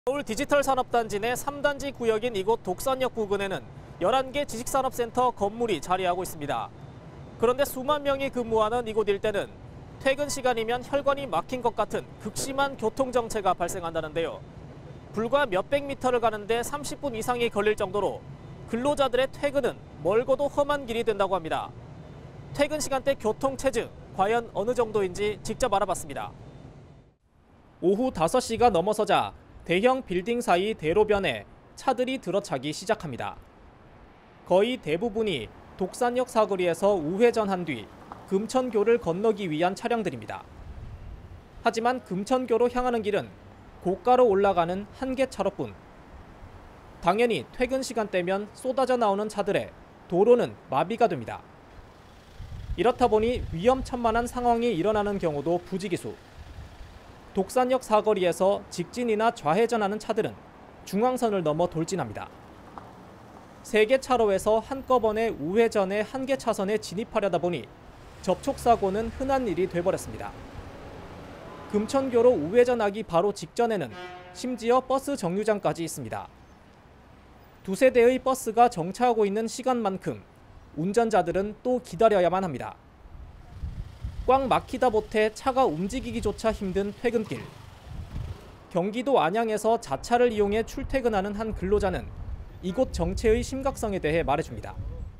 서울 디지털 산업단지 내 3단지 구역인 이곳 독산역 부근에는 11개 지식산업센터 건물이 자리하고 있습니다. 그런데 수만 명이 근무하는 이곳 일대는 퇴근 시간이면 혈관이 막힌 것 같은 극심한 교통정체가 발생한다는데요. 불과 몇백 미터를 가는데 30분 이상이 걸릴 정도로 근로자들의 퇴근은 멀고도 험한 길이 된다고 합니다. 퇴근 시간대 교통체증, 과연 어느 정도인지 직접 알아봤습니다. 오후 5시가 넘어서자 대형 빌딩 사이 대로변에 차들이 들어차기 시작합니다. 거의 대부분이 독산역 사거리에서 우회전한 뒤 금천교를 건너기 위한 차량들입니다. 하지만 금천교로 향하는 길은 고가로 올라가는 한 개 차로뿐. 당연히 퇴근 시간대면 쏟아져 나오는 차들에 도로는 마비가 됩니다. 이렇다 보니 위험천만한 상황이 일어나는 경우도 부지기수. 독산역 사거리에서 직진이나 좌회전하는 차들은 중앙선을 넘어 돌진합니다. 3개 차로에서 한꺼번에 우회전의 한 개 차선에 진입하려다 보니 접촉사고는 흔한 일이 돼버렸습니다. 금천교로 우회전하기 바로 직전에는 심지어 버스 정류장까지 있습니다. 2세대의 버스가 정차하고 있는 시간만큼 운전자들은 또 기다려야만 합니다. 꽉 막히다 못해 차가 움직이기조차 힘든 퇴근길. 경기도 안양에서 자차를 이용해 출퇴근하는 한 근로자는 이곳 정체의 심각성에 대해 말해줍니다.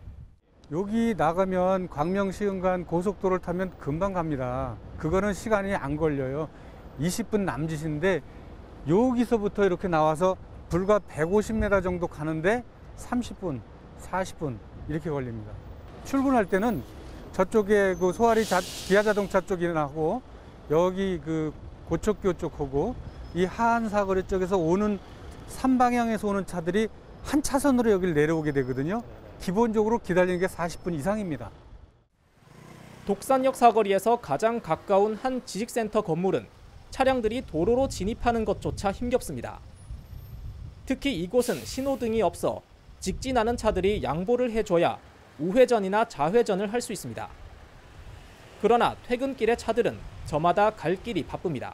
여기 나가면 광명시흥간 고속도로를 타면 금방 갑니다. 그거는 시간이 안 걸려요. 20분 남짓인데 여기서부터 이렇게 나와서 불과 150m 정도 가는데 30분, 40분 이렇게 걸립니다. 출근할 때는 저쪽에 그 소아리 기아자동차 쪽이나 하고 여기 그 고척교 쪽하고 이 하안 사거리 쪽에서 오는 3방향에서 오는 차들이 한 차선으로 여기를 내려오게 되거든요. 기본적으로 기다리는 게 40분 이상입니다. 독산역 사거리에서 가장 가까운 한 지식센터 건물은 차량들이 도로로 진입하는 것조차 힘겹습니다. 특히 이곳은 신호등이 없어 직진하는 차들이 양보를 해줘야 우회전이나 좌회전을 할 수 있습니다. 그러나 퇴근길의 차들은 저마다 갈 길이 바쁩니다.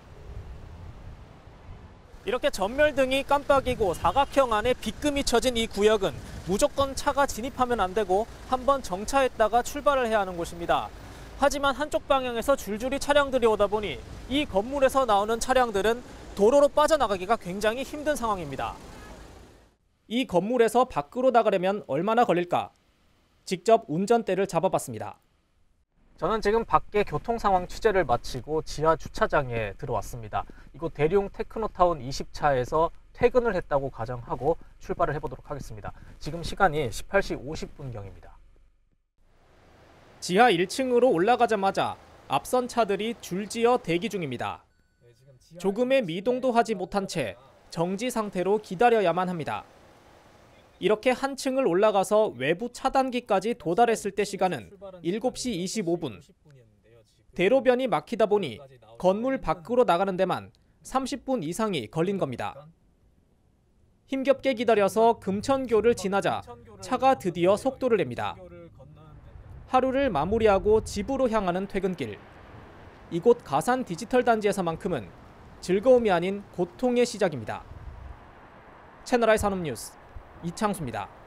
이렇게 전멸등이 깜빡이고 사각형 안에 빗금이 쳐진 이 구역은 무조건 차가 진입하면 안 되고 한번 정차했다가 출발을 해야 하는 곳입니다. 하지만 한쪽 방향에서 줄줄이 차량들이 오다 보니 이 건물에서 나오는 차량들은 도로로 빠져나가기가 굉장히 힘든 상황입니다. 이 건물에서 밖으로 나가려면 얼마나 걸릴까? 직접 운전대를 잡아봤습니다. 저는 지금 밖에 교통 상황 취재를 마치고 지하 주차장에 들어왔습니다. 이곳 대룡 테크노타운 20차에서 퇴근을 했다고 가정하고 출발을 해보도록 하겠습니다. 지금 시간이 18시 50분경입니다. 지하 1층으로 올라가자마자 앞선 차들이 줄지어 대기 중입니다. 조금의 미동도 하지 못한 채 정지 상태로 기다려야만 합니다. 이렇게 한 층을 올라가서 외부 차단기까지 도달했을 때 시간은 7시 25분. 대로변이 막히다 보니 건물 밖으로 나가는 데만 30분 이상이 걸린 겁니다. 힘겹게 기다려서 금천교를 지나자 차가 드디어 속도를 냅니다. 하루를 마무리하고 집으로 향하는 퇴근길. 이곳 가산 디지털 단지에서만큼은 즐거움이 아닌 고통의 시작입니다. 채널I 산업뉴스 이창수입니다.